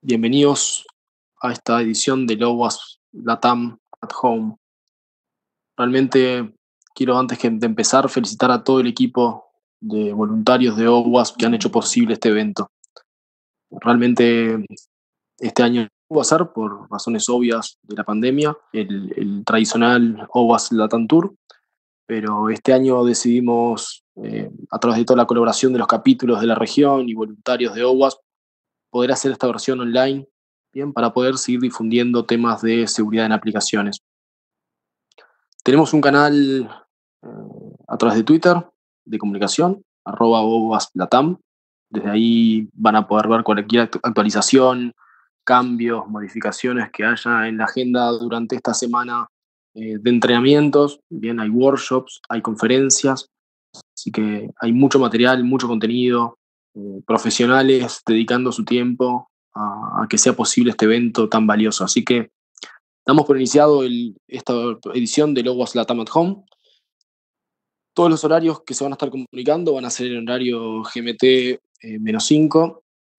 Bienvenidos a esta edición de OWASP LATAM at Home. Realmente quiero, antes de empezar, felicitar a todo el equipo de voluntarios de OWASP que han hecho posible este evento. Realmente este año no va a ser, por razones obvias de la pandemia, el tradicional OWASP LATAM Tour, pero este año decidimos, a través de toda la colaboración de los capítulos de la región y voluntarios de OWASP, poder hacer esta versión online, bien, para poder seguir difundiendo temas de seguridad en aplicaciones. Tenemos un canal a través de Twitter de comunicación, @OWASPLatam. Desde ahí van a poder ver cualquier actualización, cambios, modificaciones que haya en la agenda durante esta semana de entrenamientos. Bien, hay workshops, hay conferencias, así que hay mucho material, mucho contenido, profesionales dedicando su tiempo a que sea posible este evento tan valioso. Así que damos por iniciado esta edición de OWASP LATAM at Home. Todos los horarios que se van a estar comunicando van a ser en horario GMT -5,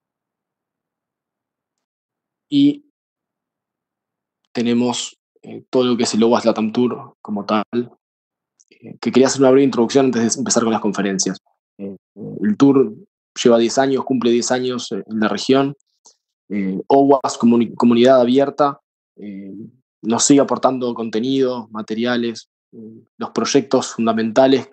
y tenemos todo lo que es el OWASP LATAM Tour como tal, que quería hacer una breve introducción antes de empezar con las conferencias. El tour lleva 10 años, cumple 10 años en la región. OWASP, comunidad abierta, nos sigue aportando contenido, materiales, los proyectos fundamentales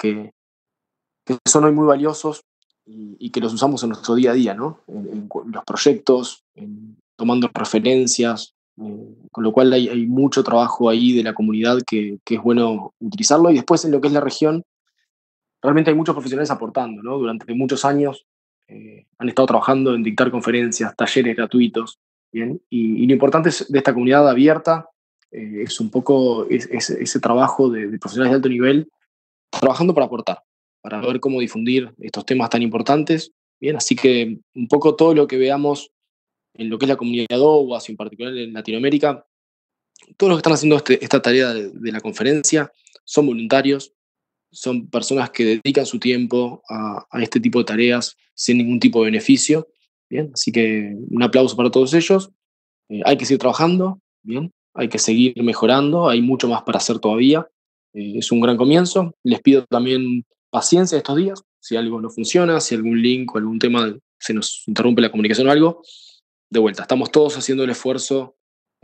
que son hoy muy valiosos y que los usamos en nuestro día a día, ¿no? En los proyectos, tomando referencias, con lo cual hay mucho trabajo ahí de la comunidad que es bueno utilizarlo. Y después, en lo que es la región, realmente hay muchos profesionales aportando, ¿no? Durante muchos años han estado trabajando en dictar conferencias, talleres gratuitos, ¿bien? Y lo importante de esta comunidad abierta es un poco ese trabajo de profesionales de alto nivel trabajando para aportar, para ver cómo difundir estos temas tan importantes. Bien, así que un poco todo lo que veamos en lo que es la comunidad OWASP, en particular en Latinoamérica, todos los que están haciendo esta tarea de la conferencia son voluntarios, son personas que dedican su tiempo a este tipo de tareas sin ningún tipo de beneficio. Bien, así que un aplauso para todos ellos. Hay que seguir trabajando, bien, hay que seguir mejorando, hay mucho más para hacer todavía. Es un gran comienzo. Les pido también paciencia estos días. Si algo no funciona, si algún link o algún tema se nos interrumpe la comunicación o algo, de vuelta, estamos todos haciendo el esfuerzo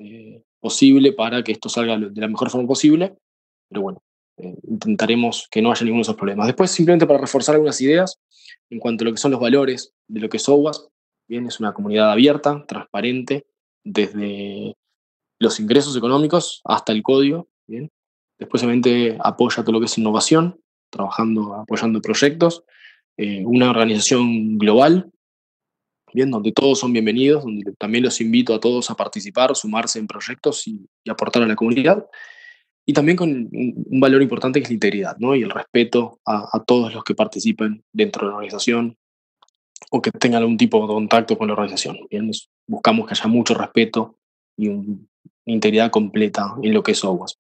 posible para que esto salga de la mejor forma posible, pero bueno, intentaremos que no haya ninguno de esos problemas. Después, simplemente para reforzar algunas ideas en cuanto a lo que son los valores de lo que es OWASP, bien, es una comunidad abierta, transparente, desde los ingresos económicos hasta el código, bien. Después, obviamente, apoya todo lo que es innovación, apoyando proyectos, una organización global, bien, donde todos son bienvenidos, donde también los invito a todos a participar, sumarse en proyectos y aportar a la comunidad. Y también con un valor importante que es la integridad, ¿no? Y el respeto a todos los que participen dentro de la organización o que tengan algún tipo de contacto con la organización. Bien, buscamos que haya mucho respeto y una integridad completa en lo que es OWASP.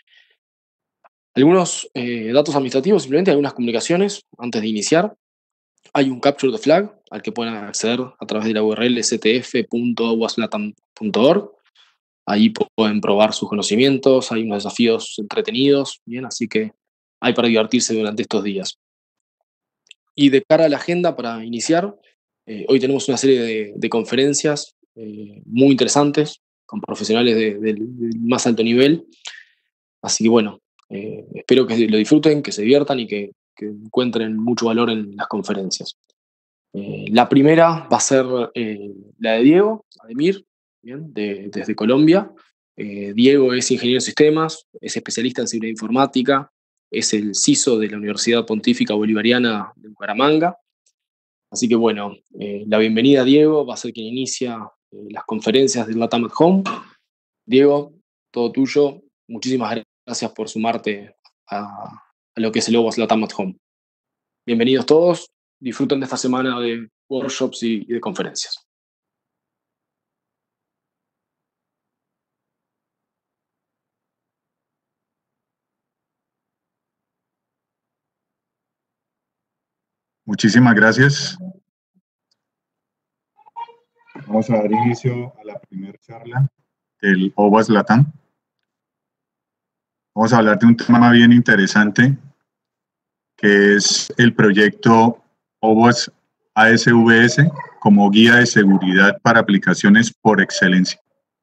Algunos datos administrativos, simplemente algunas comunicaciones antes de iniciar. Hay un capture the flag al que pueden acceder a través de la URL stf.owaslatam.org. Ahí pueden probar sus conocimientos, hay unos desafíos entretenidos, bien, así que hay para divertirse durante estos días. Y de cara a la agenda para iniciar, hoy tenemos una serie de conferencias muy interesantes con profesionales del más alto nivel. Así que bueno, espero que lo disfruten, que se diviertan y que encuentren mucho valor en las conferencias. La primera va a ser la de Diego Ademir, ¿bien? Desde Colombia. Diego es ingeniero de sistemas, es especialista en seguridad informática, es el CISO de la Universidad Pontífica Bolivariana de Bucaramanga. Así que bueno, la bienvenida a Diego, va a ser quien inicia las conferencias del LATAM at Home. Diego, todo tuyo. Muchísimas gracias por sumarte a lo que es el OWASP LATAM at Home. Bienvenidos todos, disfruten de esta semana de workshops y de conferencias. Muchísimas gracias. Vamos a dar inicio a la primera charla del OWASP LATAM. Vamos a hablar de un tema bien interesante, que es el proyecto OWASP ASVS como guía de seguridad para aplicaciones por excelencia.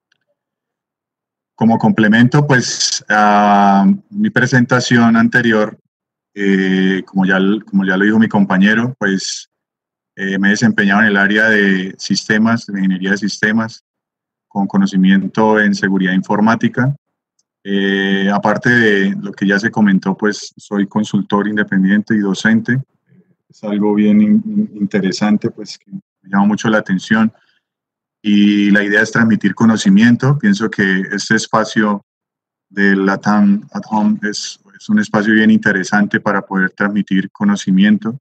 Como complemento, pues, a mi presentación anterior, como ya lo dijo mi compañero, pues me he desempeñado en el área de sistemas, de ingeniería de sistemas, con conocimiento en seguridad informática. Aparte de lo que ya se comentó, pues soy consultor independiente y docente. Es algo bien interesante, pues que me llama mucho la atención. Y la idea es transmitir conocimiento. Pienso que este espacio de LATAM at Home es un espacio bien interesante para poder transmitir conocimiento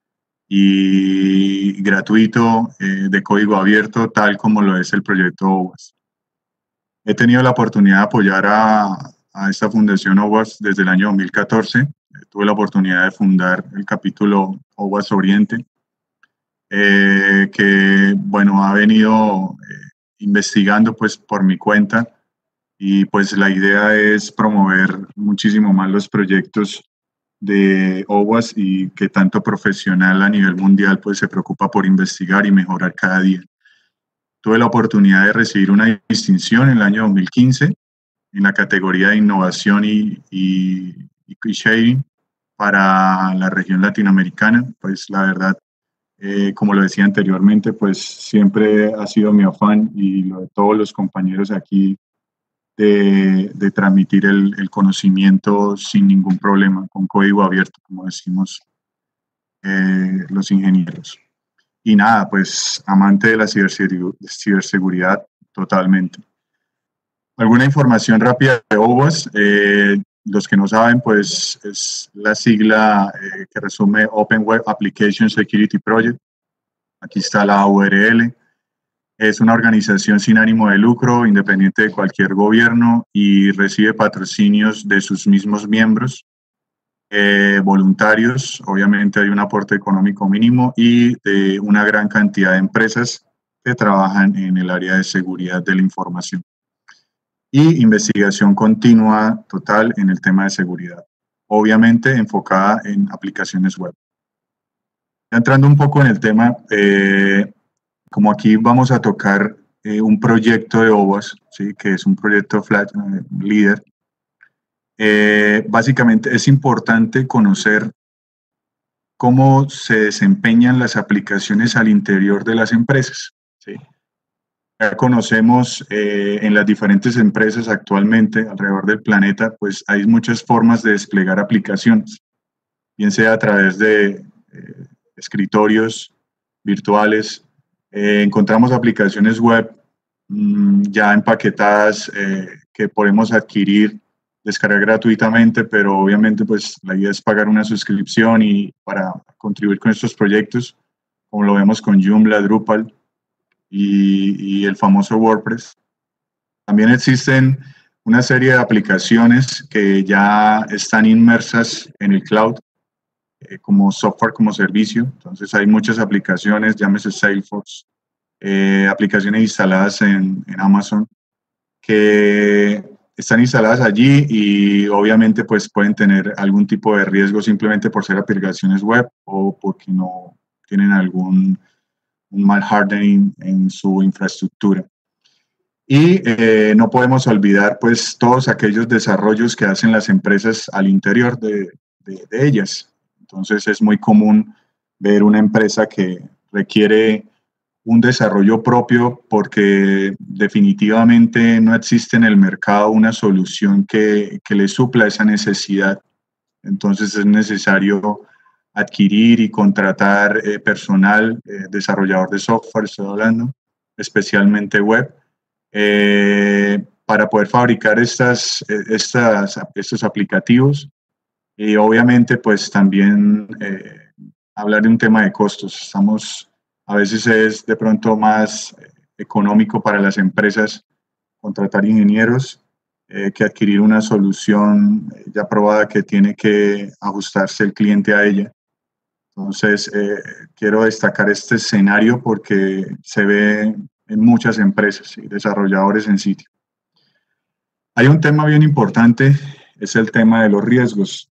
y gratuito, de código abierto, tal como lo es el proyecto OWASP. He tenido la oportunidad de apoyar a esta fundación OWASP desde el año 2014. Tuve la oportunidad de fundar el capítulo OWASP Oriente, que, bueno, ha venido investigando pues por mi cuenta, y pues la idea es promover muchísimo más los proyectos de OWASP y que tanto profesional a nivel mundial pues se preocupa por investigar y mejorar cada día. Tuve la oportunidad de recibir una distinción en el año 2015 en la categoría de innovación y sharing para la región latinoamericana. Pues la verdad, como lo decía anteriormente, pues siempre ha sido mi afán y lo de todos los compañeros aquí de transmitir el conocimiento sin ningún problema, con código abierto, como decimos los ingenieros. Y nada, pues amante de la ciberseguridad totalmente. Alguna información rápida de OWASP. Los que no saben, pues es la sigla que resume Open Web Application Security Project. Aquí está la URL. Es una organización sin ánimo de lucro, independiente de cualquier gobierno, y recibe patrocinios de sus mismos miembros, voluntarios. Obviamente hay un aporte económico mínimo y de una gran cantidad de empresas que trabajan en el área de seguridad de la información y investigación continua total en el tema de seguridad, obviamente enfocada en aplicaciones web. Ya entrando un poco en el tema, como aquí vamos a tocar un proyecto de OWASP, ¿sí? Que es un proyecto líder, básicamente es importante conocer cómo se desempeñan las aplicaciones al interior de las empresas, ¿sí? Ya conocemos en las diferentes empresas actualmente alrededor del planeta, pues hay muchas formas de desplegar aplicaciones, bien sea a través de escritorios virtuales. Encontramos aplicaciones web ya empaquetadas que podemos adquirir, descargar gratuitamente, pero obviamente pues la idea es pagar una suscripción y para contribuir con estos proyectos, como lo vemos con Joomla, Drupal y el famoso WordPress. También existen una serie de aplicaciones que ya están inmersas en el cloud, como software como servicio. Entonces hay muchas aplicaciones, llámese Salesforce, aplicaciones instaladas en Amazon, que están instaladas allí y obviamente pues pueden tener algún tipo de riesgo simplemente por ser aplicaciones web o porque no tienen un mal hardening en su infraestructura. Y no podemos olvidar pues todos aquellos desarrollos que hacen las empresas al interior de ellas. Entonces es muy común ver una empresa que requiere un desarrollo propio porque definitivamente no existe en el mercado una solución que le supla esa necesidad. Entonces es necesario adquirir y contratar personal, desarrollador de software, estoy hablando, especialmente web, para poder fabricar estos aplicativos. Y obviamente pues también hablar de un tema de costos. A veces es de pronto más económico para las empresas contratar ingenieros que adquirir una solución ya probada que tiene que ajustarse el cliente a ella. Entonces, quiero destacar este escenario porque se ve en muchas empresas y desarrolladores en sitio. Hay un tema bien importante, es el tema de los riesgos.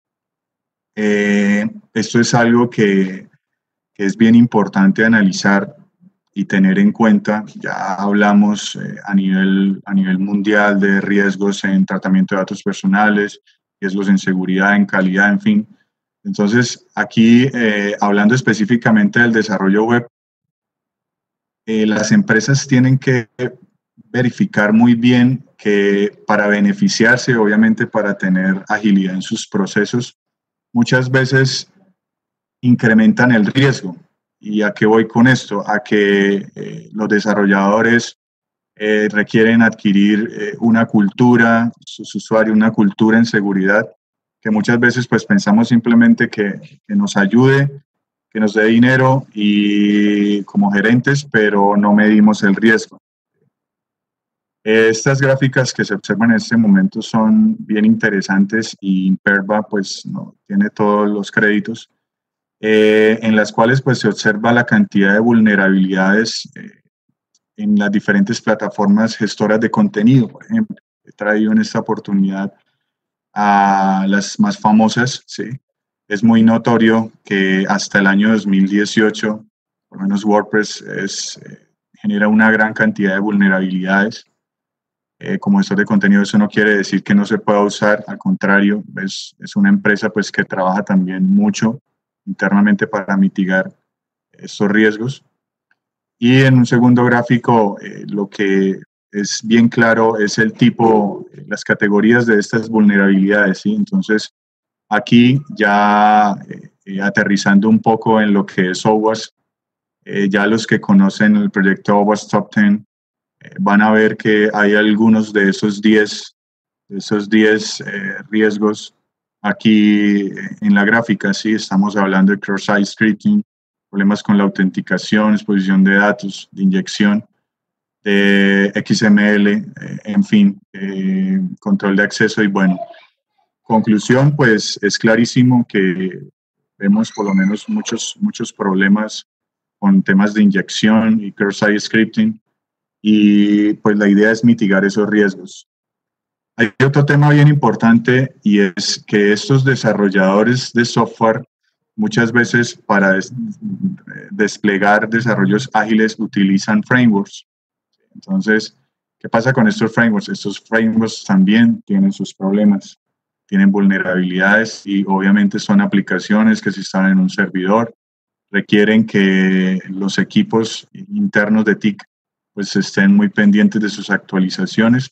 Esto es algo que es bien importante analizar y tener en cuenta. Ya hablamos a nivel mundial de riesgos en tratamiento de datos personales, riesgos en seguridad, en calidad, en fin. Entonces, aquí, hablando específicamente del desarrollo web, las empresas tienen que verificar muy bien que para beneficiarse, obviamente para tener agilidad en sus procesos, muchas veces incrementan el riesgo. ¿Y a qué voy con esto? A que los desarrolladores requieren adquirir una cultura, sus usuarios, una cultura en seguridad, que muchas veces pues pensamos simplemente que nos ayude, que nos dé dinero y como gerentes, pero no medimos el riesgo. Estas gráficas que se observan en este momento son bien interesantes y Imperva pues no tiene todos los créditos, en las cuales pues se observa la cantidad de vulnerabilidades en las diferentes plataformas gestoras de contenido. Por ejemplo, he traído en esta oportunidad a las más famosas, ¿sí? Es muy notorio que hasta el año 2018, por lo menos WordPress genera una gran cantidad de vulnerabilidades. Como gestor de contenido, eso no quiere decir que no se pueda usar, al contrario, es una empresa pues, que trabaja también mucho internamente para mitigar estos riesgos. Y en un segundo gráfico, lo que es bien claro es el tipo, las categorías de estas vulnerabilidades, ¿sí? Entonces, aquí ya aterrizando un poco en lo que es OWASP, ya los que conocen el proyecto OWASP Top 10 van a ver que hay algunos de esos 10 riesgos aquí en la gráfica, ¿sí? Estamos hablando de cross-site scripting, problemas con la autenticación, exposición de datos, de inyección, de XML, en fin, control de acceso y bueno. Conclusión, pues es clarísimo que vemos por lo menos muchos problemas con temas de inyección y cross-site scripting y pues la idea es mitigar esos riesgos. Hay otro tema bien importante y es que estos desarrolladores de software muchas veces para desplegar desarrollos ágiles utilizan frameworks. Entonces, ¿qué pasa con estos frameworks? Estos frameworks también tienen sus problemas, tienen vulnerabilidades y obviamente son aplicaciones que se instalan en un servidor, requieren que los equipos internos de TIC pues estén muy pendientes de sus actualizaciones,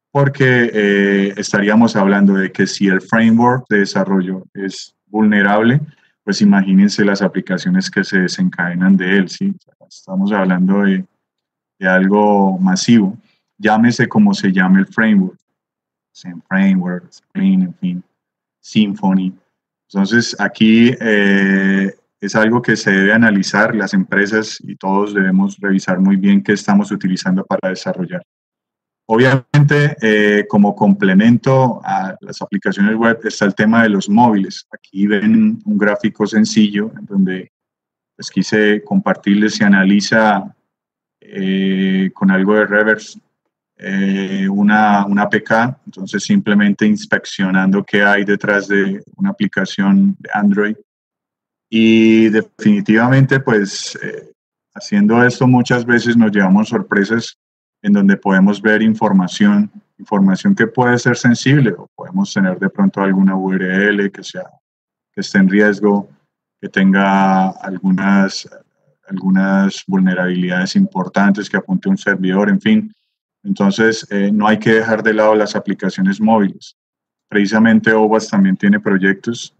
porque estaríamos hablando de que si el framework de desarrollo es vulnerable, pues imagínense las aplicaciones que se desencadenan de él, ¿sí? Estamos hablando de algo masivo, llámese como se llame el framework, Zen Framework, Spring, en fin, Symfony. Entonces, aquí es algo que se debe analizar, las empresas y todos debemos revisar muy bien qué estamos utilizando para desarrollar. Obviamente, como complemento a las aplicaciones web está el tema de los móviles. Aquí ven un gráfico sencillo en donde pues, quise compartirles, se analiza con algo de reverse una APK, entonces simplemente inspeccionando qué hay detrás de una aplicación de Android. Y definitivamente, pues, haciendo esto muchas veces nos llevamos sorpresas en donde podemos ver información que puede ser sensible o podemos tener de pronto alguna URL que esté en riesgo, que tenga algunas vulnerabilidades importantes, que apunte a un servidor, en fin. Entonces, no hay que dejar de lado las aplicaciones móviles. Precisamente OWASP también tiene proyectos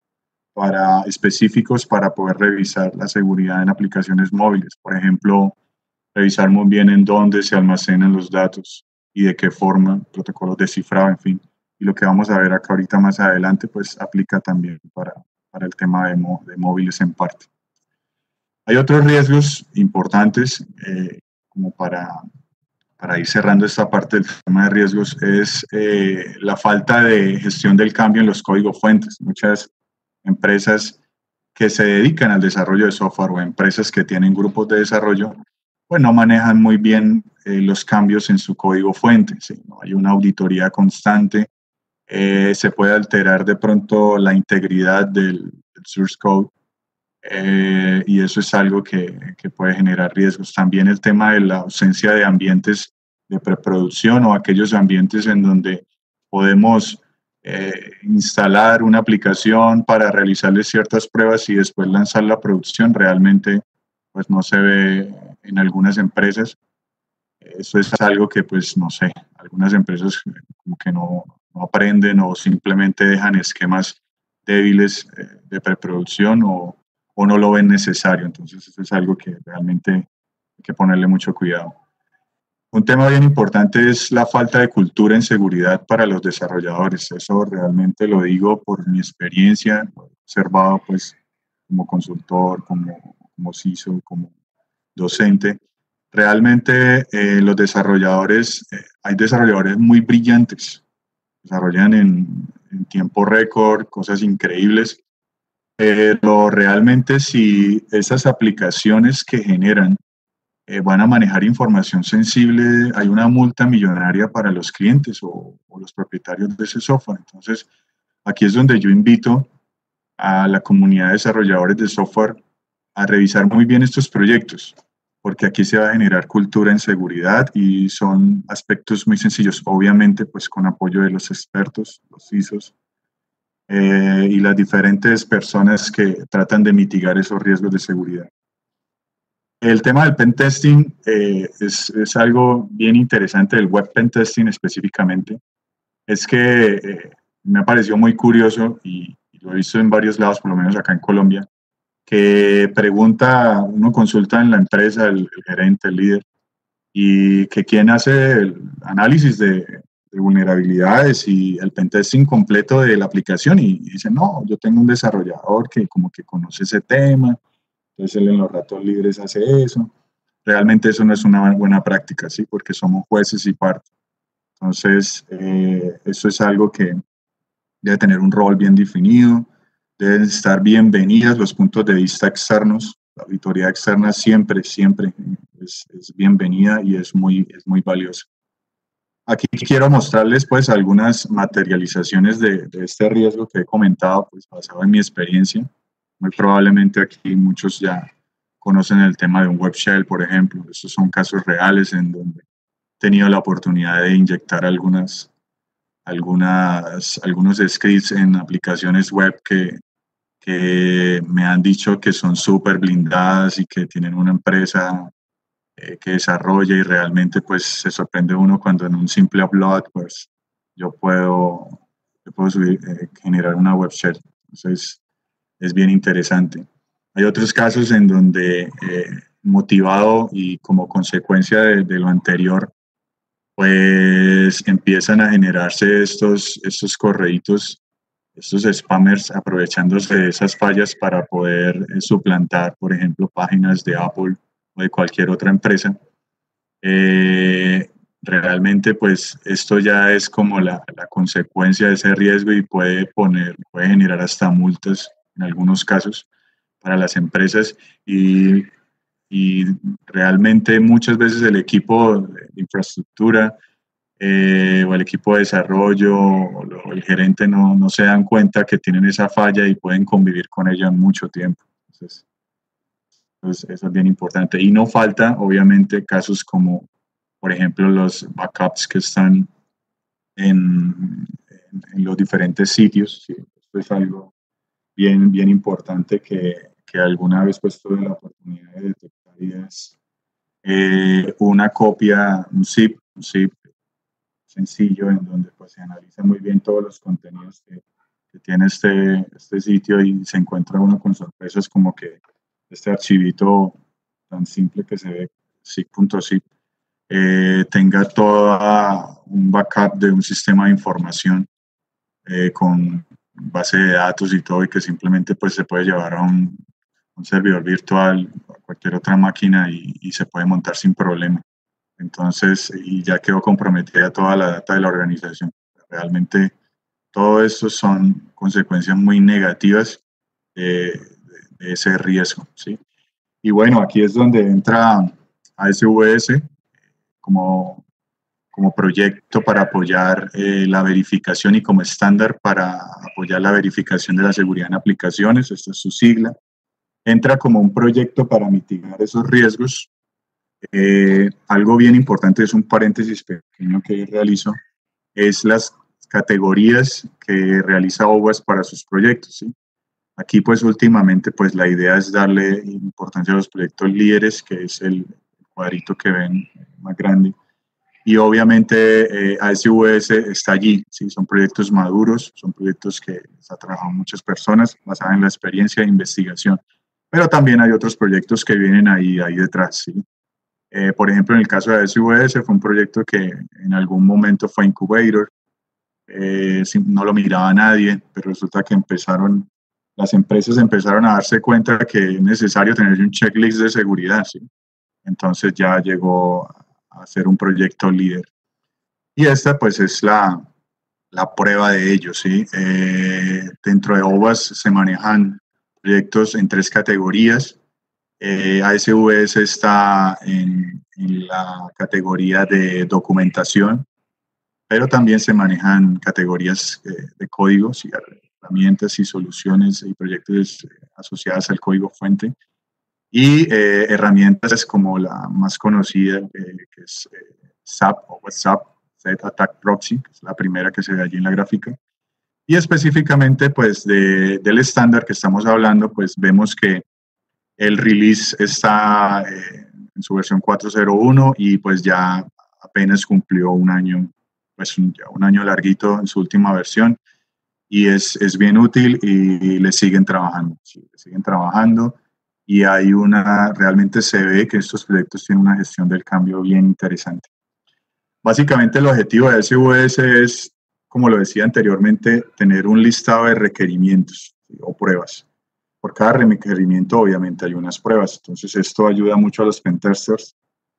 específicos para poder revisar la seguridad en aplicaciones móviles. Por ejemplo, revisar muy bien en dónde se almacenan los datos y de qué forma, protocolos de cifrado, en fin. Y lo que vamos a ver acá ahorita más adelante, pues aplica también para el tema de móviles en parte. Hay otros riesgos importantes, como para ir cerrando esta parte del tema de riesgos, es la falta de gestión del cambio en los códigos fuentes. Muchas empresas que se dedican al desarrollo de software o empresas que tienen grupos de desarrollo pues no manejan muy bien los cambios en su código fuente, ¿sí? No hay una auditoría constante, se puede alterar de pronto la integridad del source code, y eso es algo que puede generar riesgos. También el tema de la ausencia de ambientes de preproducción o aquellos ambientes en donde podemos instalar una aplicación para realizarle ciertas pruebas y después lanzarla a producción, realmente pues no se ve en algunas empresas. Eso es algo que, pues, no sé, algunas empresas como que no aprenden o simplemente dejan esquemas débiles de preproducción o no lo ven necesario. Entonces, eso es algo que realmente hay que ponerle mucho cuidado. Un tema bien importante es la falta de cultura en seguridad para los desarrolladores. Eso realmente lo digo por mi experiencia, lo he observado pues como consultor, como CISO, como docente. Realmente los desarrolladores, hay desarrolladores muy brillantes, desarrollan en tiempo récord cosas increíbles, pero realmente si esas aplicaciones que generan van a manejar información sensible, hay una multa millonaria para los clientes o los propietarios de ese software. Entonces, aquí es donde yo invito a la comunidad de desarrolladores de software a revisar muy bien estos proyectos, porque aquí se va a generar cultura en seguridad y son aspectos muy sencillos, obviamente pues con apoyo de los expertos, los CISOs, y las diferentes personas que tratan de mitigar esos riesgos de seguridad. El tema del pen testing es algo bien interesante, del web pen testing específicamente. Es que me ha parecido muy curioso y lo he visto en varios lados, por lo menos acá en Colombia, que pregunta, uno consulta en la empresa, el gerente, el líder, y que quién hace el análisis de vulnerabilidades y el pentesting completo de la aplicación, y dice, no, yo tengo un desarrollador que como que conoce ese tema, entonces él en los ratos libres hace eso. Realmente eso no es una buena práctica, ¿sí? Porque somos jueces y parte. Entonces, eso es algo que debe tener un rol bien definido, deben estar bienvenidas los puntos de vista externos. La auditoría externa siempre es bienvenida y es muy valiosa. Aquí quiero mostrarles pues algunas materializaciones de este riesgo que he comentado, pues basado en mi experiencia. Muy probablemente aquí muchos ya conocen el tema de un web shell, por ejemplo. Estos son casos reales en donde he tenido la oportunidad de inyectar algunos scripts en aplicaciones web que me han dicho que son súper blindadas y que tienen una empresa que desarrolla, y realmente pues se sorprende uno cuando en un simple upload pues yo puedo generar una web shell. Entonces es bien interesante. Hay otros casos en donde motivado y como consecuencia de lo anterior, pues empiezan a generarse estos correitos, estos spammers aprovechándose de esas fallas para poder suplantar, por ejemplo, páginas de Apple o de cualquier otra empresa. Realmente, pues esto ya es como la consecuencia de ese riesgo y puede generar hasta multas en algunos casos para las empresas, y realmente muchas veces el equipo de infraestructura o el equipo de desarrollo o el gerente no se dan cuenta que tienen esa falla y pueden convivir con ella mucho tiempo. Entonces, eso es bien importante. Y no falta, obviamente, casos como, por ejemplo, los backups que están en los diferentes sitios. Sí, esto es algo bien importante que alguna vez pues tuve la oportunidad de detectar, y es una copia, un zip sencillo en donde pues se analiza muy bien todos los contenidos que tiene este sitio, y se encuentra uno con sorpresas como que este archivito tan simple que se ve, zip.zip, tenga todo un backup de un sistema de información con base de datos y todo, y que simplemente pues se puede llevar a un servidor virtual o a cualquier otra máquina y se puede montar sin problema. Entonces, y ya quedó comprometida toda la data de la organización. Realmente todo esto son consecuencias muy negativas de ese riesgo, ¿sí? Y bueno, aquí es donde entra ASVS como proyecto para apoyar la verificación y como estándar para apoyar la verificación de la seguridad en aplicaciones. Esta es su sigla. Entra como un proyecto para mitigar esos riesgos. Algo bien importante, es un paréntesis pequeño que realizo, es las categorías que realiza OWASP para sus proyectos, ¿sí? Aquí pues últimamente pues la idea es darle importancia a los proyectos líderes, que es el cuadrito que ven más grande. Y obviamente ASVS está allí, ¿sí? Son proyectos maduros, son proyectos que ha trabajado muchas personas basadas en la experiencia de investigación. Pero también hay otros proyectos que vienen ahí detrás, ¿sí? Por ejemplo, en el caso de ASVS fue un proyecto que en algún momento fue incubator, no lo miraba nadie, pero resulta que las empresas empezaron a darse cuenta que es necesario tener un checklist de seguridad, ¿sí? Entonces ya llegó a ser un proyecto líder. Y esta pues es la prueba de ello, ¿sí? Dentro de OWASP se manejan proyectos en 3 categorías. ASVS está en la categoría de documentación, pero también se manejan categorías de códigos y herramientas y soluciones y proyectos asociadas al código fuente. Y herramientas como la más conocida, que es SAP o WhatsApp, Threat Attack Proxy, que es la primera que se ve allí en la gráfica. Y específicamente, pues, del estándar que estamos hablando, pues vemos que el release está en su versión 4.0.1 y pues ya apenas cumplió un año, pues ya un año larguito en su última versión. Y es bien útil y le siguen trabajando, ¿sí? Le siguen trabajando. Y realmente se ve que estos proyectos tienen una gestión del cambio bien interesante. Básicamente el objetivo de ASVS es, como lo decía anteriormente, tener un listado de requerimientos, ¿sí? O pruebas. Por cada requerimiento obviamente hay unas pruebas. Entonces esto ayuda mucho a los pentesters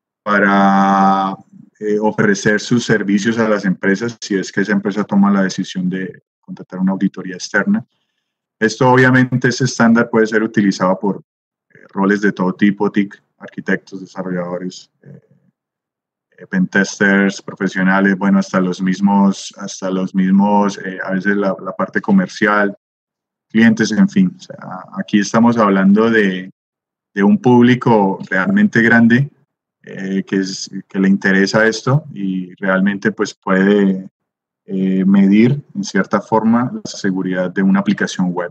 para ofrecer sus servicios a las empresas si es que esa empresa toma la decisión de contratar una auditoría externa. Esto obviamente, ese estándar puede ser utilizado por roles de todo tipo, TIC, arquitectos, desarrolladores, pentesters, profesionales, bueno, hasta los mismos, a veces la parte comercial, clientes, en fin. O sea, aquí estamos hablando de un público realmente grande que le interesa esto y realmente pues puede medir en cierta forma la seguridad de una aplicación web.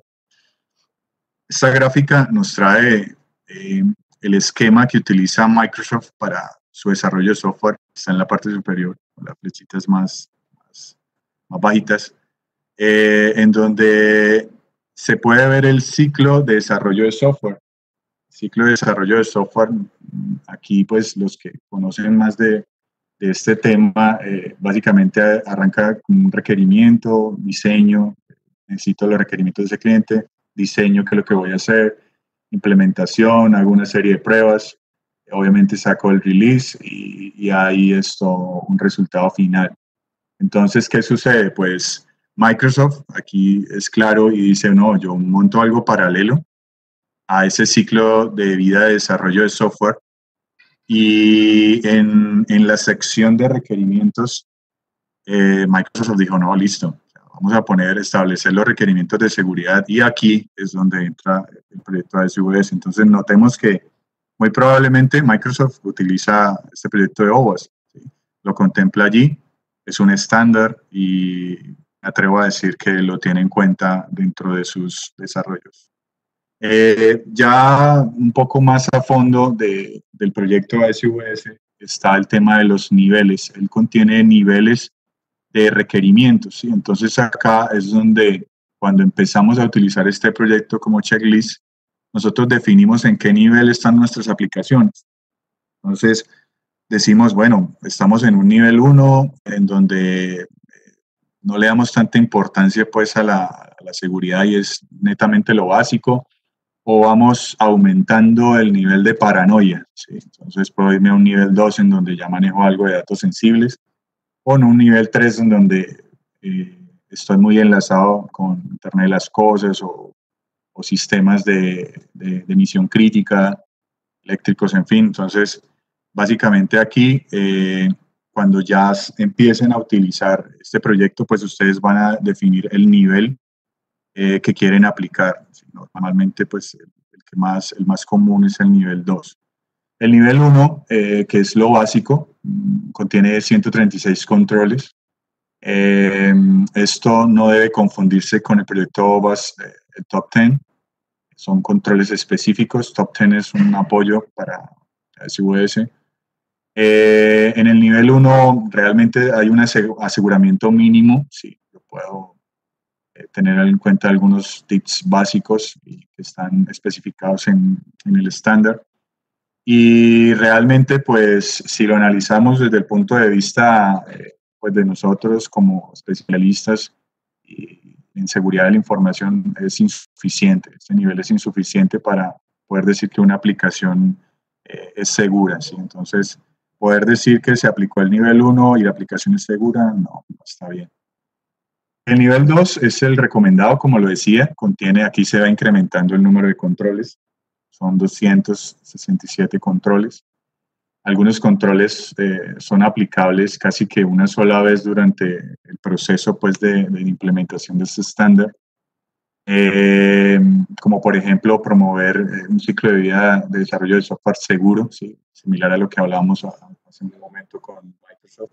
Esta gráfica nos trae el esquema que utiliza Microsoft para su desarrollo de software. Está en la parte superior, con las flechitas más bajitas, en donde se puede ver el ciclo de desarrollo de software. Ciclo de desarrollo de software, aquí pues los que conocen más de este tema, básicamente arranca con un requerimiento, diseño, necesito los requerimientos de ese cliente, diseño, qué es lo que voy a hacer, implementación, hago una serie de pruebas, obviamente saco el release y ahí un resultado final. Entonces, ¿qué sucede? Pues Microsoft aquí es claro y dice, no, yo monto algo paralelo a ese ciclo de vida de desarrollo de software y en la sección de requerimientos, Microsoft dijo, no, listo, vamos a establecer los requerimientos de seguridad y aquí es donde entra el proyecto ASVS. Entonces, notemos que muy probablemente Microsoft utiliza este proyecto de OWASP, ¿sí? Lo contempla allí, es un estándar y me atrevo a decir que lo tiene en cuenta dentro de sus desarrollos. Ya un poco más a fondo del proyecto ASVS está el tema de los niveles. Él contiene niveles de requerimientos, ¿sí? Entonces acá es donde cuando empezamos a utilizar este proyecto como checklist, nosotros definimos en qué nivel están nuestras aplicaciones. Entonces decimos, bueno, estamos en un nivel 1 en donde no le damos tanta importancia pues a la seguridad y es netamente lo básico, o vamos aumentando el nivel de paranoia, ¿sí? Entonces puedo irme a un nivel 2 en donde ya manejo algo de datos sensibles, o en un nivel 3 en donde estoy muy enlazado con Internet de las Cosas o sistemas de misión crítica, eléctricos, en fin. Entonces, Básicamente aquí, cuando ya empiecen a utilizar este proyecto, pues ustedes van a definir el nivel que quieren aplicar. Normalmente, pues el más común es el nivel 2. El nivel 1, que es lo básico, contiene 136 controles. Esto no debe confundirse con el proyecto OWASP, el Top 10. Son controles específicos. Top 10 es un apoyo para SUS. En el nivel 1 realmente hay un aseguramiento mínimo. Sí, yo puedo tener en cuenta algunos tips básicos que están especificados en el estándar. Y realmente, pues, si lo analizamos desde el punto de vista pues de nosotros como especialistas en seguridad de la información, es insuficiente. Este nivel es insuficiente para poder decir que una aplicación es segura, ¿sí? Entonces, poder decir que se aplicó el nivel 1 y la aplicación es segura, no está bien. El nivel 2 es el recomendado, como lo decía, aquí se va incrementando el número de controles, son 267 controles. Algunos controles son aplicables casi que una sola vez durante el proceso pues, de implementación de este estándar, como por ejemplo promover un ciclo de vida de desarrollo de software seguro, ¿sí? Similar a lo que hablábamos hace un momento con Microsoft.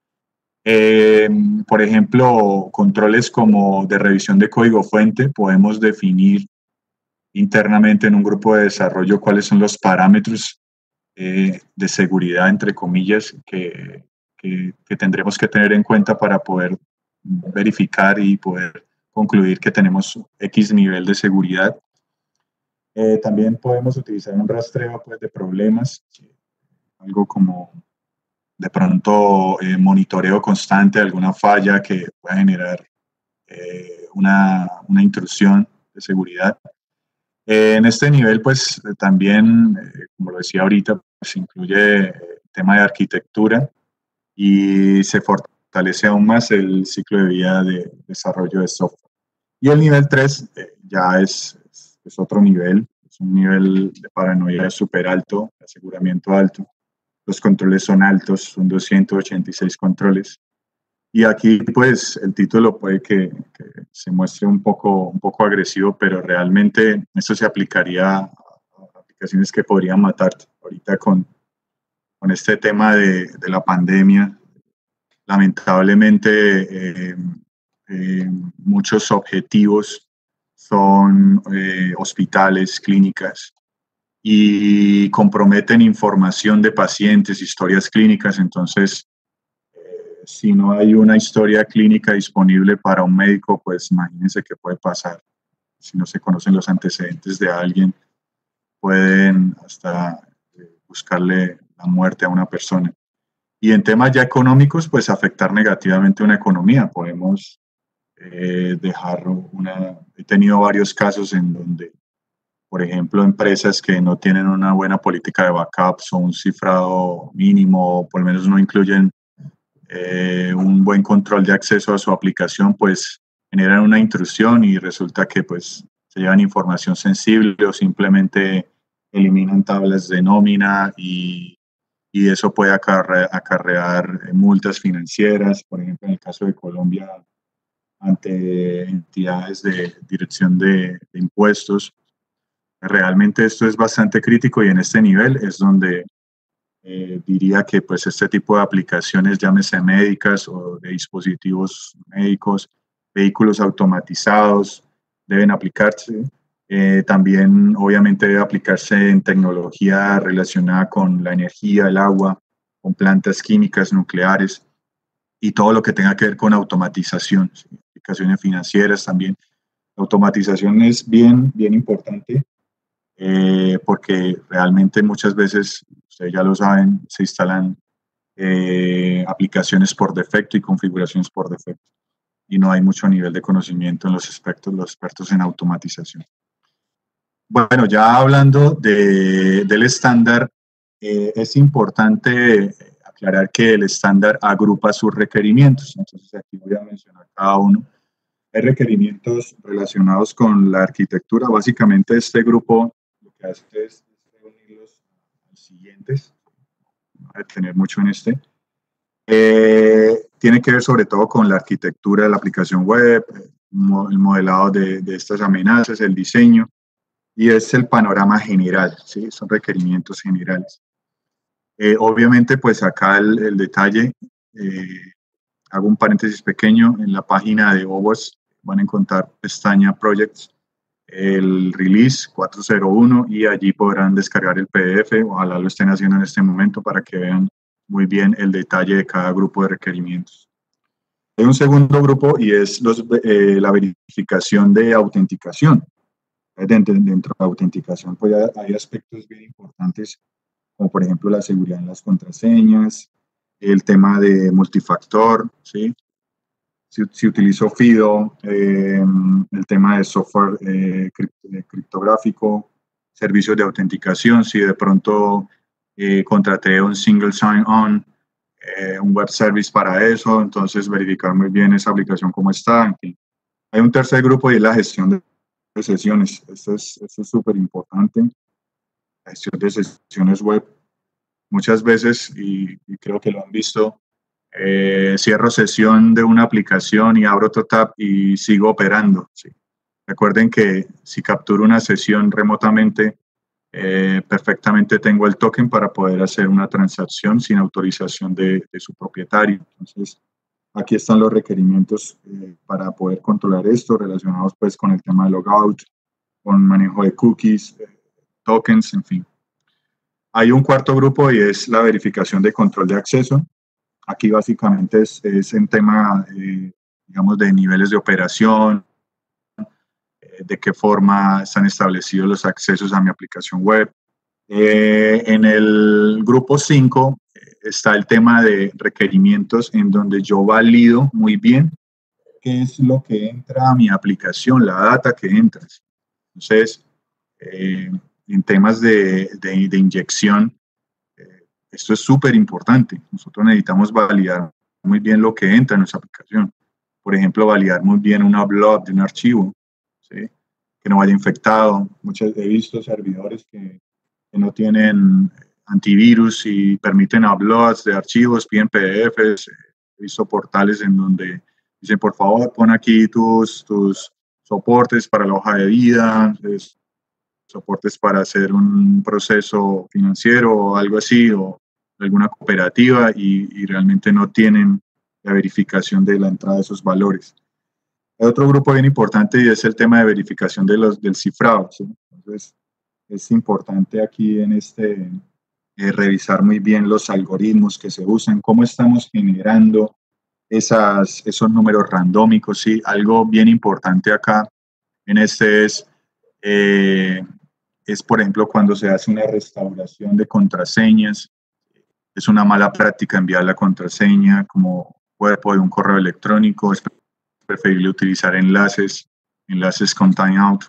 Por ejemplo, controles como de revisión de código fuente, podemos definir internamente en un grupo de desarrollo cuáles son los parámetros de seguridad, entre comillas, que tendremos que tener en cuenta para poder verificar y poder concluir que tenemos X nivel de seguridad. También podemos utilizar un rastreo pues, de problemas, algo como de pronto monitoreo constante de alguna falla que pueda generar una intrusión de seguridad. En este nivel, pues también, como lo decía ahorita, pues incluye el tema de arquitectura y se fortalece aún más el ciclo de vida de desarrollo de software. Y el nivel 3 ya es otro nivel, es un nivel de paranoia súper alto, de aseguramiento alto. Los controles son altos, son 286 controles. Y aquí, pues, el título puede que se muestre un poco agresivo, pero realmente eso se aplicaría a aplicaciones que podrían matarte. Ahorita con este tema de la pandemia, lamentablemente muchos objetivos son hospitales, clínicas, y comprometen información de pacientes, historias clínicas. Entonces, si no hay una historia clínica disponible para un médico, pues imagínense qué puede pasar. Si no se conocen los antecedentes de alguien, pueden hasta buscarle la muerte a una persona. Y en temas ya económicos, pues afectar negativamente una economía. Podemos dejar he tenido varios casos en donde, por ejemplo, empresas que no tienen una buena política de backups o un cifrado mínimo, o por lo menos no incluyen un buen control de acceso a su aplicación, pues generan una intrusión y resulta que pues se llevan información sensible o simplemente eliminan tablas de nómina y eso puede acarrear multas financieras, por ejemplo, en el caso de Colombia, ante entidades de dirección de impuestos. Realmente esto es bastante crítico y en este nivel es donde diría que pues este tipo de aplicaciones, llámese médicas o de dispositivos médicos, vehículos automatizados, deben aplicarse. También obviamente debe aplicarse en tecnología relacionada con la energía, el agua, con plantas químicas, nucleares y todo lo que tenga que ver con automatización, ¿sí? Aplicaciones financieras también. La automatización es bien importante porque realmente muchas veces, ustedes ya lo saben, se instalan aplicaciones por defecto y configuraciones por defecto y no hay mucho nivel de conocimiento en los expertos en automatización. Bueno, ya hablando del estándar, es importante aclarar que el estándar agrupa sus requerimientos. Entonces aquí voy a mencionar cada uno. Hay requerimientos relacionados con la arquitectura. Básicamente este grupo lo que hace es reunirlos a los siguientes. a detener mucho en este. Tiene que ver sobre todo con la arquitectura de la aplicación web, el modelado de estas amenazas, el diseño, y es el panorama general, ¿sí? Son requerimientos generales. Obviamente, pues acá el detalle, hago un paréntesis pequeño, en la página de OWASP van a encontrar pestaña Projects, el release 401, y allí podrán descargar el PDF, ojalá lo estén haciendo en este momento para que vean muy bien el detalle de cada grupo de requerimientos. Hay un segundo grupo y es la verificación de autenticación. Dentro de autenticación pues hay aspectos bien importantes, como por ejemplo la seguridad en las contraseñas, el tema de multifactor, ¿sí? Si utilizo FIDO, el tema de software criptográfico, servicios de autenticación, si de pronto contraté un single sign-on, un web service para eso, entonces verificar muy bien esa aplicación cómo está. En fin. Hay un tercer grupo y es la gestión de sesiones. Esto es súper importante. La gestión de sesiones web. Muchas veces, y creo que lo han visto, cierro sesión de una aplicación y abro otro tab y sigo operando. ¿Sí? Recuerden que si capturo una sesión remotamente, perfectamente tengo el token para poder hacer una transacción sin autorización de su propietario. Entonces, aquí están los requerimientos para poder controlar esto, relacionados pues con el tema de logout, con manejo de cookies, tokens, en fin. Hay un cuarto grupo y es la verificación de control de acceso. Aquí básicamente es en tema, digamos, de niveles de operación, de qué forma están establecidos los accesos a mi aplicación web. En el grupo 5 está el tema de requerimientos en donde yo valido muy bien qué es lo que entra a mi aplicación, la data que entra. Entonces, en temas de inyección, esto es súper importante. Nosotros necesitamos validar muy bien lo que entra en nuestra aplicación. Por ejemplo, validar muy bien un upload de un archivo, ¿sí? Que no vaya infectado. He visto servidores que no tienen antivirus y permiten uploads de archivos, piden PDFs. He visto portales en donde dicen, por favor, pon aquí tus soportes para la hoja de vida, soportes para hacer un proceso financiero o algo así, o alguna cooperativa, y realmente no tienen la verificación de la entrada de esos valores. Hay otro grupo bien importante y es el tema de verificación del cifrado, ¿sí? Entonces, es importante aquí en revisar muy bien los algoritmos que se usan, cómo estamos generando esos números randómicos, ¿sí? Algo bien importante acá en es, por ejemplo, cuando se hace una restauración de contraseñas. Es una mala práctica enviar la contraseña como cuerpo de un correo electrónico. Es preferible utilizar enlaces con timeout.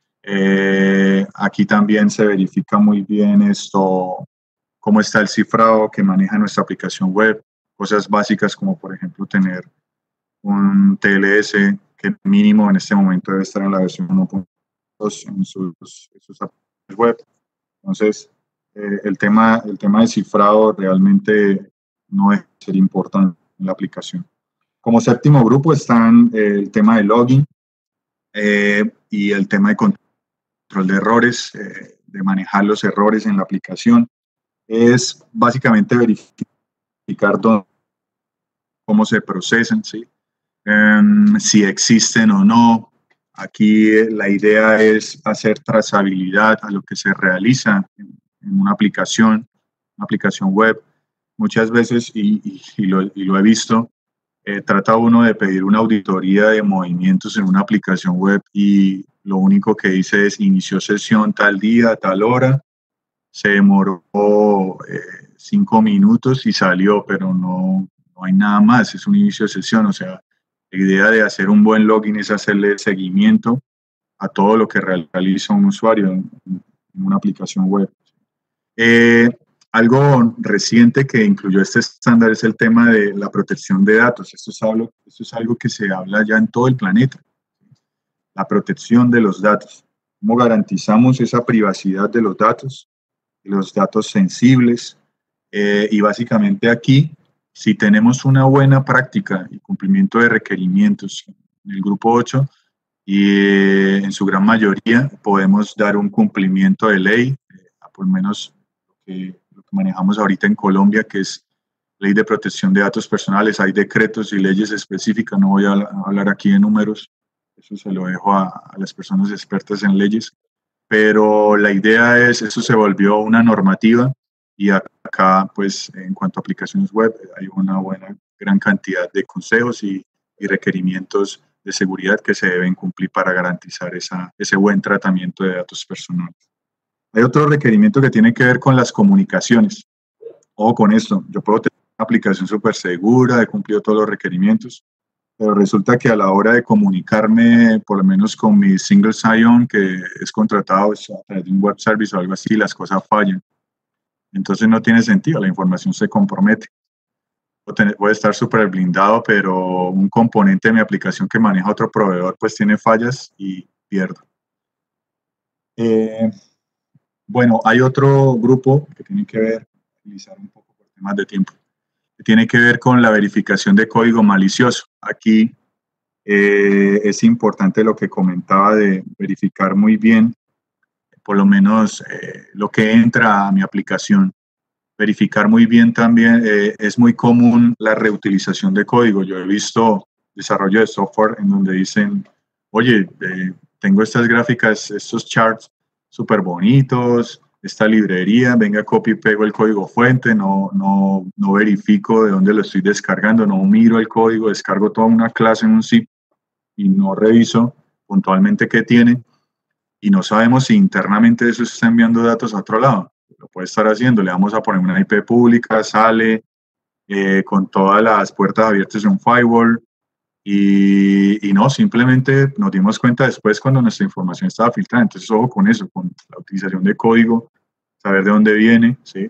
Aquí también se verifica muy bien cómo está el cifrado que maneja nuestra aplicación web. Cosas básicas como, por ejemplo, tener un TLS que mínimo en este momento debe estar en la versión 1.2 en sus aplicaciones web. Entonces, el tema de cifrado realmente no es ser importante en la aplicación. Como séptimo grupo están el tema de login y el tema de control de errores, de manejar los errores en la aplicación. Es básicamente verificar cómo se procesan, ¿sí? Si existen o no. Aquí la idea es hacer trazabilidad a lo que se realiza en una aplicación web. Muchas veces, y lo he visto, trata uno de pedir una auditoría de movimientos en una aplicación web y lo único que dice es inició sesión tal día, tal hora, se demoró 5 minutos y salió, pero no hay nada más, es un inicio de sesión. O sea, la idea de hacer un buen login es hacerle seguimiento a todo lo que realiza un usuario en una aplicación web. Algo reciente que incluyó este estándar es el tema de la protección de datos. Esto es algo que se habla ya en todo el planeta. La protección de los datos. ¿Cómo garantizamos esa privacidad de los datos sensibles? Y básicamente aquí, si tenemos una buena práctica y cumplimiento de requerimientos en el grupo 8, y en su gran mayoría podemos dar un cumplimiento de ley, por lo menos lo que manejamos ahorita en Colombia, que es Ley de Protección de Datos Personales. Hay decretos y leyes específicas, no voy a hablar aquí de números, eso se lo dejo a las personas expertas en leyes, pero la idea es, eso se volvió una normativa y acá, pues, en cuanto a aplicaciones web, hay una gran cantidad de consejos y requerimientos de seguridad que se deben cumplir para garantizar ese buen tratamiento de datos personales. Hay otro requerimiento que tiene que ver con las comunicaciones. Ojo con esto, yo puedo tener una aplicación súper segura, he cumplido todos los requerimientos, pero resulta que a la hora de comunicarme, por lo menos con mi single sign-on, que es contratado a través de un web service o algo así, las cosas fallan. Entonces no tiene sentido, la información se compromete. Puede estar súper blindado, pero un componente de mi aplicación que maneja otro proveedor, pues tiene fallas y pierdo. Bueno, hay otro grupo que tiene que ver, utilizar un poco por temas de tiempo, que tiene que ver con la verificación de código malicioso. Aquí es importante lo que comentaba de verificar muy bien, por lo menos lo que entra a mi aplicación. Verificar muy bien también, es muy común la reutilización de código. Yo he visto desarrollo de software en donde dicen, oye, tengo estas gráficas, estos charts súper bonitos, esta librería, venga, copy y pego el código fuente, no verifico de dónde lo estoy descargando, no miro el código, descargo toda una clase en un zip y no reviso puntualmente qué tiene, y no sabemos si internamente eso está enviando datos a otro lado. Lo puede estar haciendo, le vamos a poner una IP pública, sale con todas las puertas abiertas en un firewall, y no, simplemente nos dimos cuenta después cuando nuestra información estaba filtrada. Entonces, ojo con eso, con la utilización de código, saber de dónde viene, ¿sí?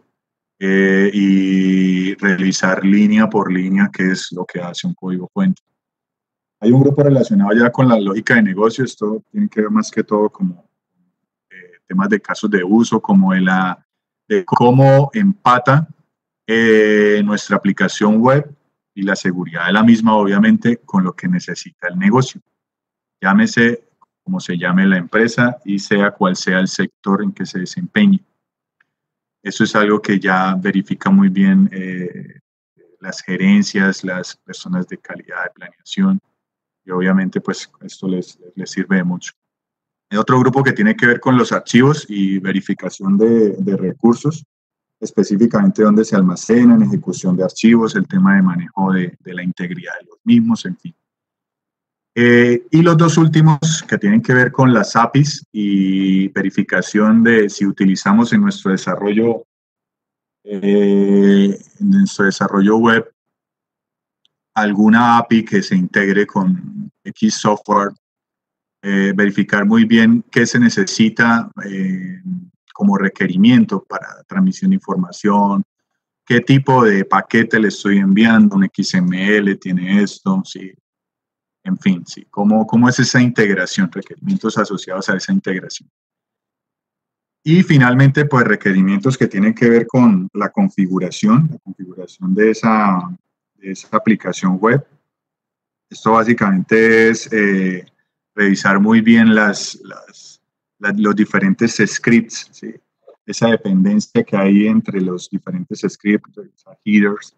Y revisar línea por línea qué es lo que hace un código fuente. Hay un grupo relacionado ya con la lógica de negocio. Esto tiene que ver más que todo como temas de casos de uso, como de cómo empata nuestra aplicación web y la seguridad de la misma, obviamente, con lo que necesita el negocio. Llámese como se llame la empresa y sea cual sea el sector en que se desempeñe. Eso es algo que ya verifica muy bien las gerencias, las personas de calidad de planeación, y obviamente pues esto les sirve de mucho. Hay otro grupo que tiene que ver con los archivos y verificación de recursos, específicamente dónde se almacenan, ejecución de archivos, el tema de manejo de la integridad de los mismos, en fin. Y los dos últimos que tienen que ver con las APIs y verificación de si utilizamos en nuestro desarrollo web alguna API que se integre con X software, verificar muy bien qué se necesita como requerimiento para transmisión de información, qué tipo de paquete le estoy enviando, un XML tiene esto, sí. En fin, sí, ¿cómo es esa integración? Requerimientos asociados a esa integración. Y finalmente, pues requerimientos que tienen que ver con la configuración de esa aplicación web. Esto básicamente es revisar muy bien los diferentes scripts, ¿sí? Esa dependencia que hay entre los diferentes scripts, headers.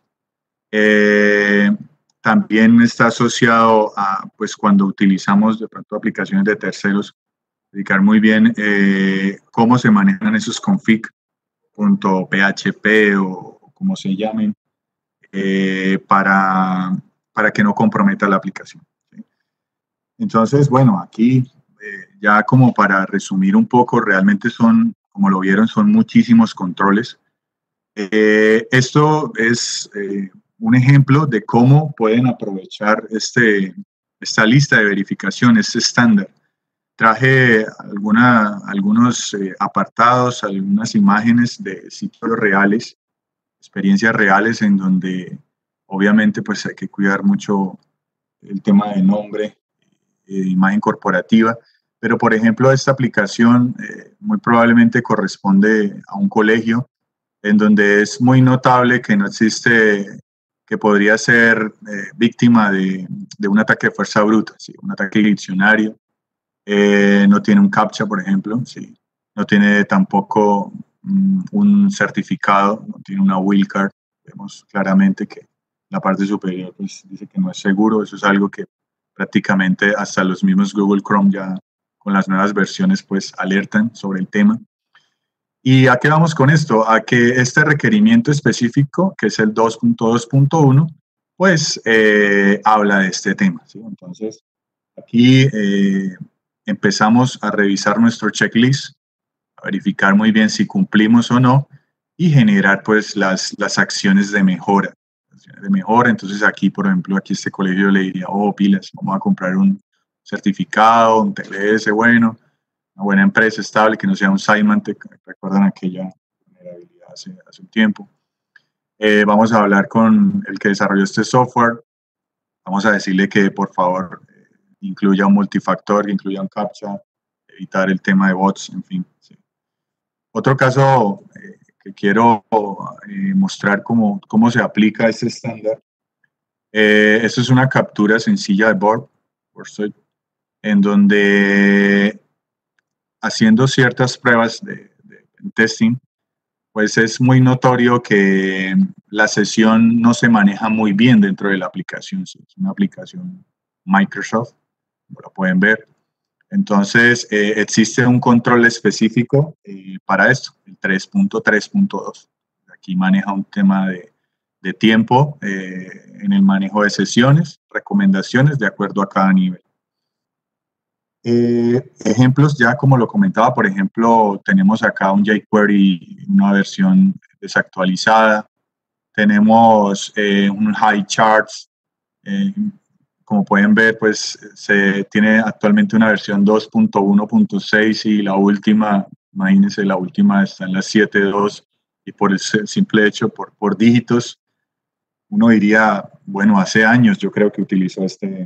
También está asociado a, pues, cuando utilizamos de pronto aplicaciones de terceros, explicar muy bien cómo se manejan esos config.php o como se llamen, para que no comprometa la aplicación, ¿sí? Entonces, bueno, aquí ya como para resumir un poco, realmente son, como lo vieron, son muchísimos controles. Esto es un ejemplo de cómo pueden aprovechar esta lista de verificación, este estándar. Traje algunos apartados, algunas imágenes de sitios reales, experiencias reales en donde obviamente pues hay que cuidar mucho el tema de nombre, imagen corporativa, pero por ejemplo esta aplicación muy probablemente corresponde a un colegio. en donde es muy notable que no existe, que podría ser víctima de un ataque de fuerza bruta, ¿sí? Un ataque diccionario. No tiene un CAPTCHA, por ejemplo, ¿sí? No tiene tampoco un certificado, no tiene una wildcard. Vemos claramente que la parte superior pues, dice que no es seguro. Eso es algo que prácticamente hasta los mismos Google Chrome ya con las nuevas versiones pues alertan sobre el tema. ¿Y a qué vamos con esto? A que este requerimiento específico, que es el 2.2.1, pues habla de este tema, ¿sí? Entonces, aquí empezamos a revisar nuestro checklist, a verificar muy bien si cumplimos o no y generar pues las acciones de mejora. Entonces aquí, por ejemplo, aquí este colegio le diría, oh, pilas, vamos a comprar un certificado, un TLS bueno, una buena empresa estable, que no sea un Symantec, recuerdan aquella vulnerabilidad hace un tiempo. Vamos a hablar con el que desarrolló este software, vamos a decirle que por favor incluya un multifactor, que incluya un CAPTCHA, evitar el tema de bots, en fin. Sí. Otro caso que quiero mostrar cómo se aplica este estándar. Esto es una captura sencilla de Borg, en donde haciendo ciertas pruebas de testing, pues es muy notorio que la sesión no se maneja muy bien dentro de la aplicación. Es una aplicación Microsoft, como lo pueden ver. Entonces, existe un control específico para esto, el 3.3.2. Aquí maneja un tema de tiempo en el manejo de sesiones, recomendaciones de acuerdo a cada nivel. Ejemplos, ya como lo comentaba, por ejemplo, tenemos acá un jQuery, una versión desactualizada. Tenemos un high charts. Como pueden ver, pues se tiene actualmente una versión 2.1.6 y la última, imagínense, la última está en la 7.2 y por el simple hecho, por dígitos, uno diría, bueno, hace años yo creo que utilizó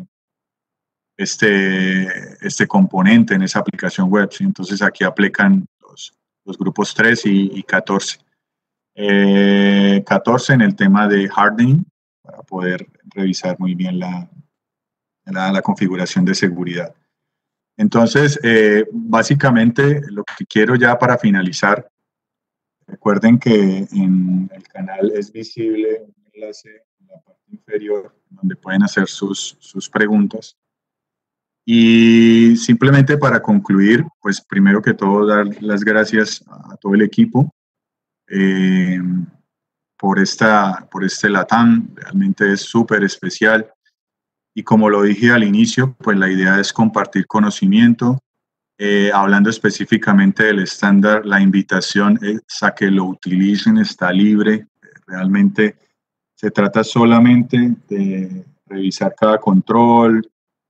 este componente en esa aplicación web, ¿sí? Entonces aquí aplican los grupos 3 y 14. 14 en el tema de hardening, para poder revisar muy bien la configuración de seguridad. Entonces, básicamente lo que quiero ya para finalizar, recuerden que en el canal es visible un enlace en la parte inferior donde pueden hacer sus preguntas. Y simplemente para concluir, pues primero que todo dar las gracias a todo el equipo por este LATAM, realmente es súper especial. Y como lo dije al inicio, pues la idea es compartir conocimiento. Hablando específicamente del estándar, la invitación es a que lo utilicen, está libre. Realmente se trata solamente de revisar cada control,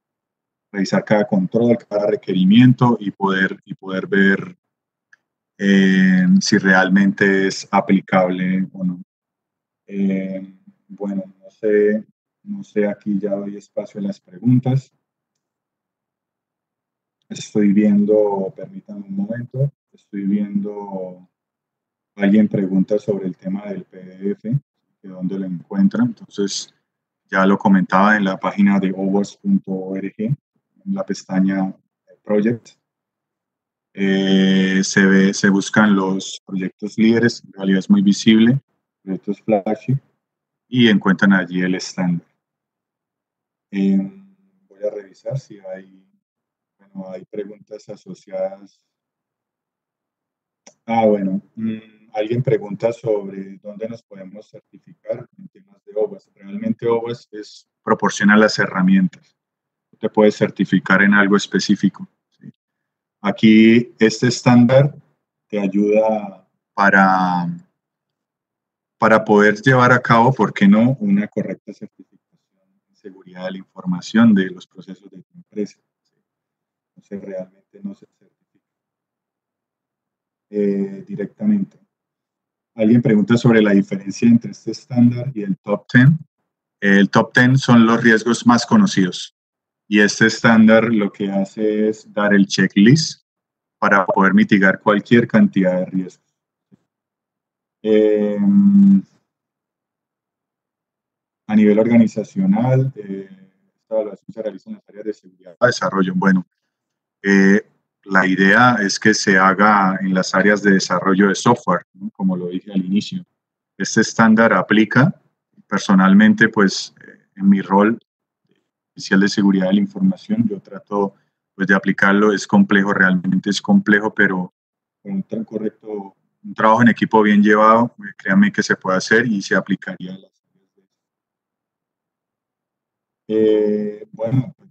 cada requerimiento y poder ver si realmente es aplicable o no. Bueno, no sé, aquí ya doy espacio a las preguntas. Estoy viendo, permítanme un momento, estoy viendo, alguien pregunta sobre el tema del PDF, de dónde lo encuentran. Entonces, ya lo comentaba en la página de owas.org, en la pestaña Project. Se buscan los proyectos líderes, en realidad es muy visible, proyectos flagship, y encuentran allí el estándar. Voy a revisar si hay preguntas asociadas. Bueno, alguien pregunta sobre dónde nos podemos certificar en temas de OWASP. Realmente OWASP proporciona las herramientas. Te puedes certificar en algo específico, ¿sí? Aquí este estándar te ayuda para poder llevar a cabo, ¿por qué no?, una correcta certificación en seguridad de la información de los procesos de tu empresa. ¿Sí? Entonces realmente no se certifica directamente. Alguien pregunta sobre la diferencia entre este estándar y el top 10. El top 10 son los riesgos más conocidos y este estándar lo que hace es dar el checklist para poder mitigar cualquier cantidad de riesgos. Eh, a nivel organizacional, esta evaluación se realiza en las áreas de seguridad y desarrollo. Bueno, eh, la idea es que se haga en las áreas de desarrollo de software, ¿no? Como lo dije al inicio. Este estándar aplica personalmente, pues, en mi rol oficial de seguridad de la información, yo trato pues, de aplicarlo. Es complejo, realmente es complejo, pero con un trabajo en equipo bien llevado, créanme que se puede hacer y se aplicaría a las áreas. Bueno, pues